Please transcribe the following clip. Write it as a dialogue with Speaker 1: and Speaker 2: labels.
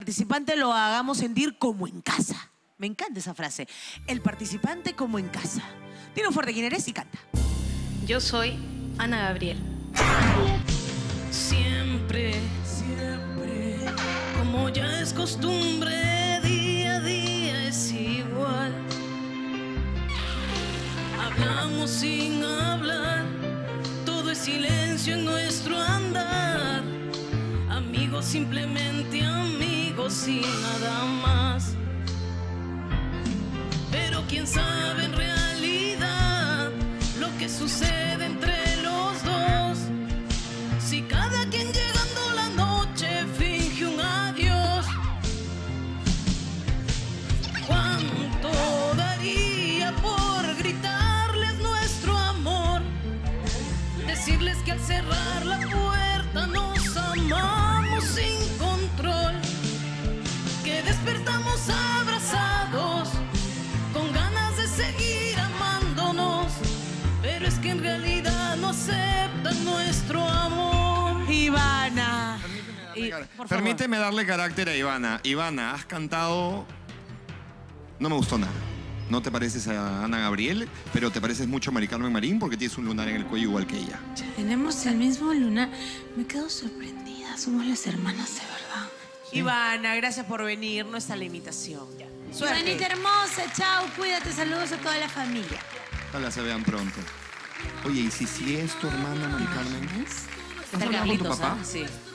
Speaker 1: participante lo hagamos sentir como en casa. Me encanta esa frase. El participante como en casa. Dile un fuerte quién eres y canta.
Speaker 2: Yo soy Ana Gabriel. Siempre, siempre, como ya es costumbre, día a día es igual. Hablamos sin hablar, todo es silencio en nuestro andar. Amigos, simplemente amigos y nada más. Pero quién sabe en realidad lo que sucede entre los dos. Si cada quien llegando la noche finge un adiós. ¿Cuánto daría por gritarles nuestro amor? Decirles que al cerrar la puerta nos amamos sin control. Que despertamos abrazados con ganas de seguir amándonos. Pero es que en realidad no aceptan nuestro amor.
Speaker 1: Ivana.
Speaker 3: Permíteme darle carácter a Ivana. Ivana, has cantado... No me gustó nada. No te pareces a Ana Gabriel, pero te pareces mucho a Mari Carmen Marín porque tienes un lunar en el cuello igual que ella.
Speaker 4: Tenemos el mismo lunar. Me quedo sorprendida. Somos las hermanas de verdad.
Speaker 1: Sí. Ivana, gracias por venir. No está la imitación. Suerte.
Speaker 4: Ivanita hermosa, chao, cuídate, saludos a toda la familia.
Speaker 3: Ojalá se vean pronto. Oye, ¿y si es tu hermana Mari Carmen?
Speaker 1: Está
Speaker 3: ¿Has hablado con tu
Speaker 1: Carlitos,
Speaker 3: papá?
Speaker 1: ¿ah? Sí.